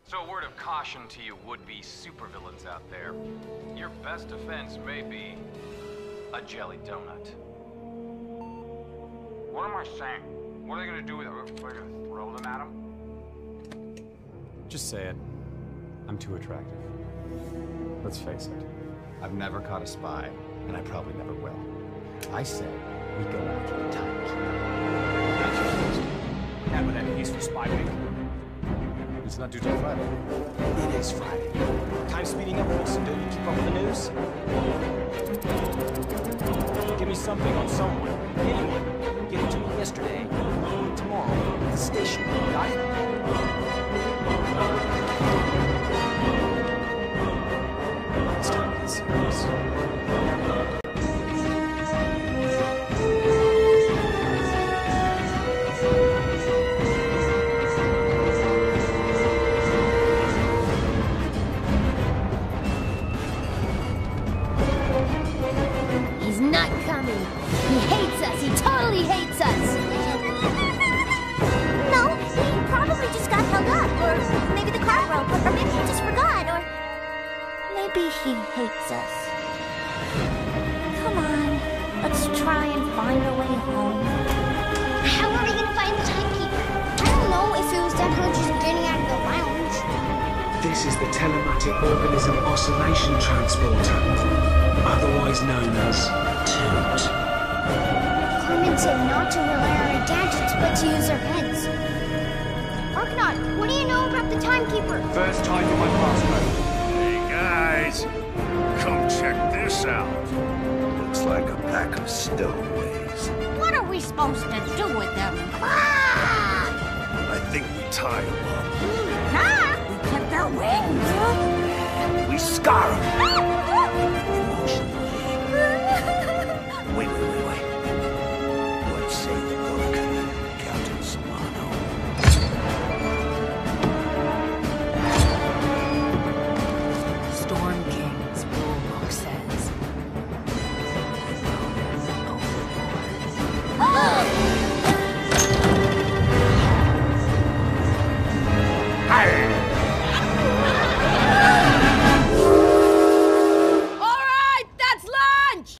So a word of caution to you would-be supervillains out there. Your best defense may be a jelly donut. What am I saying? What are they gonna do with it? We're gonna throw them at them? Just say it. I'm too attractive. Let's face it. I've never caught a spy, and I probably never will. I say we go after the timekeeper. Yeah, but then he's for Spy Week. It's not due till Friday. It is Friday. Time's speeding up, Wilson. Don't you keep up with the news? Give me something on someone. Anyone. Give it to me yesterday. Tomorrow. At the station. Got it? It's time to get serious. He hates us! He totally hates us! No, he probably just got hung up, or maybe the car broke, or maybe he just forgot, or maybe he hates us. Come on, let's try and find our way home. How are we gonna find the timekeeper? I don't know if it was definitely just getting out of the lounge. This is the telematic organism oscillation transporter, otherwise known as TOOT. Clement said not to rely on our gadgets, but to use our heads. Arkanaut, what do you know about the timekeeper? First time for my password. Hey guys, come check this out. Looks like a pack of stowaways. What are we supposed to do with them? I think we tie them up. Huh? We clip their wings. We scar them.